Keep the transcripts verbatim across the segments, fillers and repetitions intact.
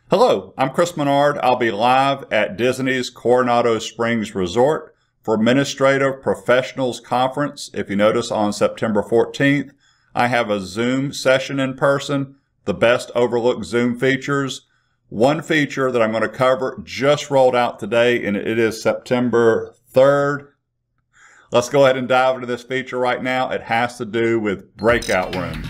Hello, I'm Chris Menard. I'll be live at Disney's Coronado Springs Resort for Administrative Professionals Conference. If you notice, on September fourteenth, I have a Zoom session in person, the best overlooked Zoom features. One feature that I'm going to cover just rolled out today, and it is September third. Let's go ahead and dive into this feature right now. It has to do with breakout rooms.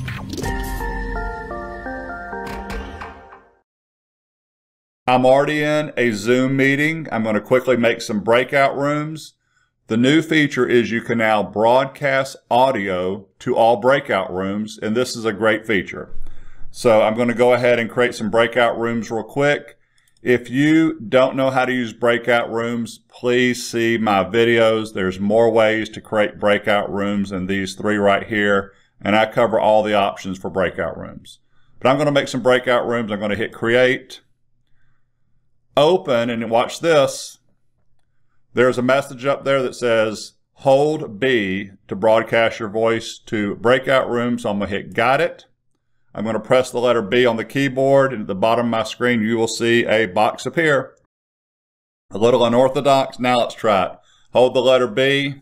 I'm already in a Zoom meeting. I'm going to quickly make some breakout rooms. The new feature is you can now broadcast audio to all breakout rooms, and this is a great feature. So I'm going to go ahead and create some breakout rooms real quick. If you don't know how to use breakout rooms, please see my videos. There's more ways to create breakout rooms than these three right here, and I cover all the options for breakout rooms. But I'm going to make some breakout rooms. I'm going to hit create. Open, and watch this. There's a message up there that says hold B to broadcast your voice to breakout rooms. So I'm going to hit got it. I'm going to press the letter B on the keyboard, and at the bottom of my screen you will see a box appear. A little unorthodox. Now let's try it. Hold the letter B.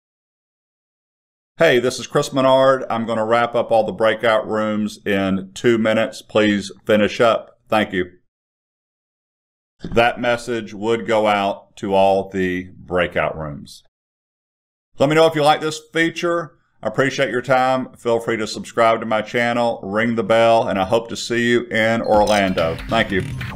Hey, this is Chris Menard. I'm going to wrap up all the breakout rooms in two minutes. Please finish up. Thank you. That message would go out to all the breakout rooms. Let me know if you like this feature. I appreciate your time. Feel free to subscribe to my channel, ring the bell, and I hope to see you in Orlando. Thank you.